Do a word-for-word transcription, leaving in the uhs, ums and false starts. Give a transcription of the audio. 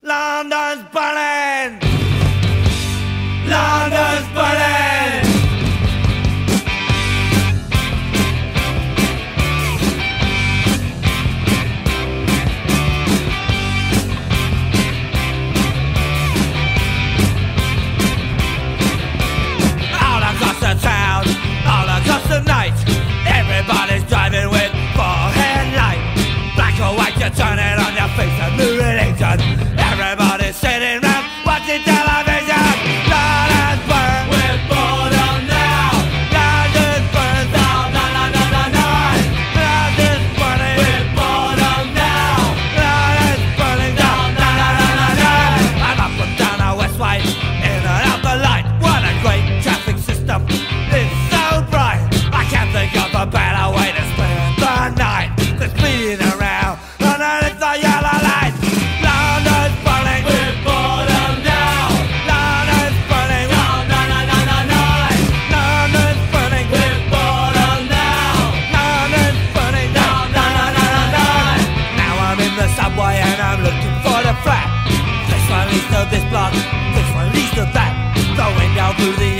London's burning! London's burning! All across the town, all across the night, everybody's driving with forehead light. Black or white, you turn it on your face, a new religion. Everybody's sitting round watching television. London's burning, we're bored now. London's burning down, na na na na na. London's burning, we're bored now. London's burning down, na na na na na. I'm up and down the West Side, in and out the light. What a great traffic system, it's so bright. I can't think of a better way to spend the night than speeding around underneath the yellow light. London's burning, we're bored now. London's burning, down, na na na na na. London's burning, we're bored now. London's burning, down, na na na na na. Now I'm in the subway and I'm looking for the flat. This one leads to this block, this one leads to that. Going down through the